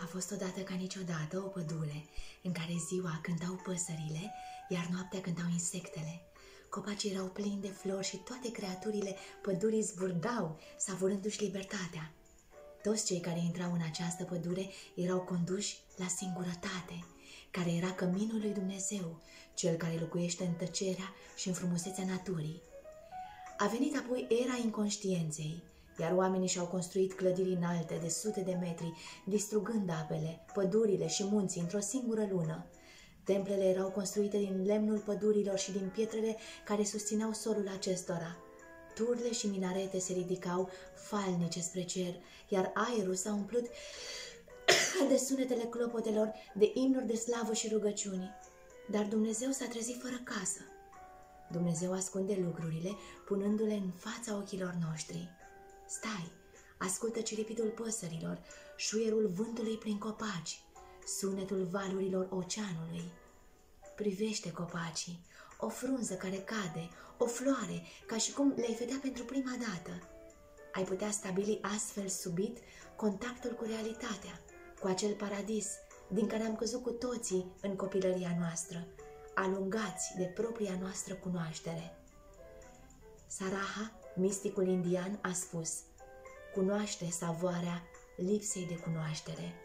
A fost odată ca niciodată o pădure în care ziua cântau păsările, iar noaptea cântau insectele. Copacii erau plini de flori și toate creaturile pădurii zburdau, savurându-și libertatea. Toți cei care intrau în această pădure erau conduși la singurătate, care era căminul lui Dumnezeu, cel care locuiește în tăcerea și în frumusețea naturii. A venit apoi era inconștienței, iar oamenii și-au construit clădiri înalte de sute de metri, distrugând apele, pădurile și munții într-o singură lună. Templele erau construite din lemnul pădurilor și din pietrele care susțineau solul acestora. Turle și minarete se ridicau falnice spre cer, iar aerul s-a umplut de sunetele clopotelor, de imnuri de slavă și rugăciuni. Dar Dumnezeu s-a trezit fără casă. Dumnezeu ascunde lucrurile, punându-le în fața ochilor noștri. Stai, ascultă ciripitul păsărilor, șuierul vântului prin copaci, sunetul valurilor oceanului. Privește copacii, o frunză care cade, o floare, ca și cum le-ai vedea pentru prima dată. Ai putea stabili astfel subit contactul cu realitatea, cu acel paradis din care am căzut cu toții în copilăria noastră, alungați de propria noastră cunoaștere. Saraha, misticul indian, a spus: cunoaște savoarea lipsei de cunoaștere.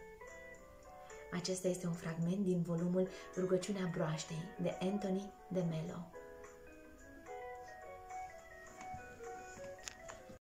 Acesta este un fragment din volumul Rugăciunea broaștei de Anthony de Mello.